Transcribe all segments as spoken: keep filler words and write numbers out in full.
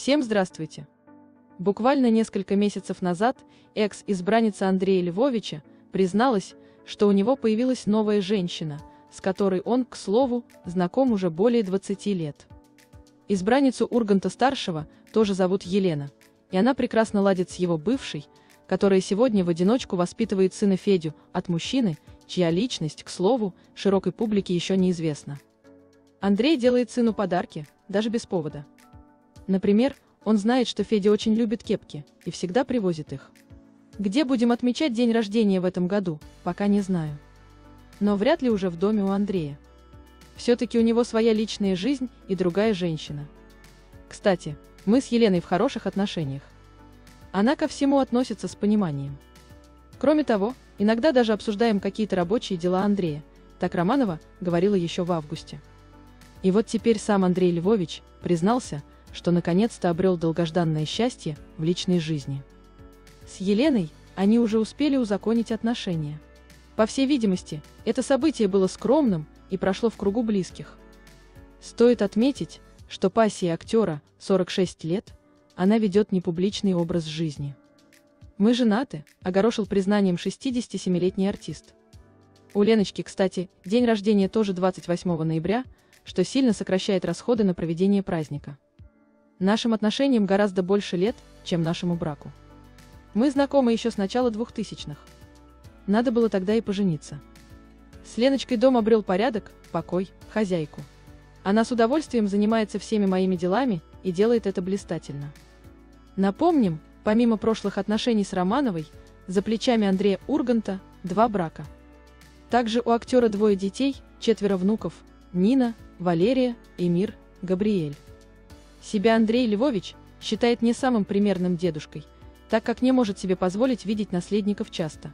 Всем здравствуйте! Буквально несколько месяцев назад экс-избранница Андрея Львовича призналась, что у него появилась новая женщина, с которой он, к слову, знаком уже более двадцати лет. Избранницу Урганта-старшего тоже зовут Елена, и она прекрасно ладит с его бывшей, которая сегодня в одиночку воспитывает сына Федю от мужчины, чья личность, к слову, широкой публике еще неизвестна. Андрей делает сыну подарки, даже без повода. Например, он знает, что Федя очень любит кепки, и всегда привозит их. Где будем отмечать день рождения в этом году, пока не знаю. Но вряд ли уже в доме у Андрея. Все-таки у него своя личная жизнь и другая женщина. Кстати, мы с Еленой в хороших отношениях. Она ко всему относится с пониманием. Кроме того, иногда даже обсуждаем какие-то рабочие дела Андрея, так Романова говорила еще в августе. И вот теперь сам Андрей Львович признался, что наконец-то обрел долгожданное счастье в личной жизни. С Еленой они уже успели узаконить отношения. По всей видимости, это событие было скромным и прошло в кругу близких. Стоит отметить, что пассии актера, сорок шесть лет, она ведет непубличный образ жизни. «Мы женаты», — огорошил признанием шестидесятисемилетний артист. У Леночки, кстати, день рождения тоже двадцать восьмого ноября, что сильно сокращает расходы на проведение праздника. Нашим отношениям гораздо больше лет, чем нашему браку. Мы знакомы еще с начала двухтысячных. Надо было тогда и пожениться. С Леночкой дом обрел порядок, покой, хозяйку. Она с удовольствием занимается всеми моими делами и делает это блистательно. Напомним, помимо прошлых отношений с Романовой, за плечами Андрея Урганта два брака. Также у актера двое детей, четверо внуков: Нина, Валерия, Эмир, Габриэль. Себя Андрей Львович считает не самым примерным дедушкой, так как не может себе позволить видеть наследников часто.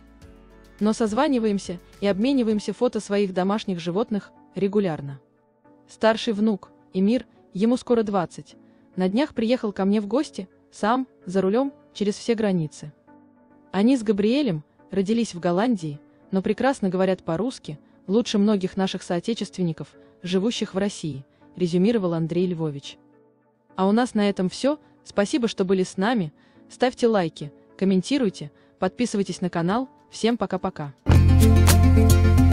Но созваниваемся и обмениваемся фото своих домашних животных регулярно. Старший внук, Эмир, ему скоро двадцать, на днях приехал ко мне в гости, сам, за рулем, через все границы. Они с Габриэлем родились в Голландии, но прекрасно говорят по-русски, лучше многих наших соотечественников, живущих в России, резюмировал Андрей Львович. А у нас на этом все. Спасибо, что были с нами. Ставьте лайки, комментируйте, подписывайтесь на канал. Всем пока-пока.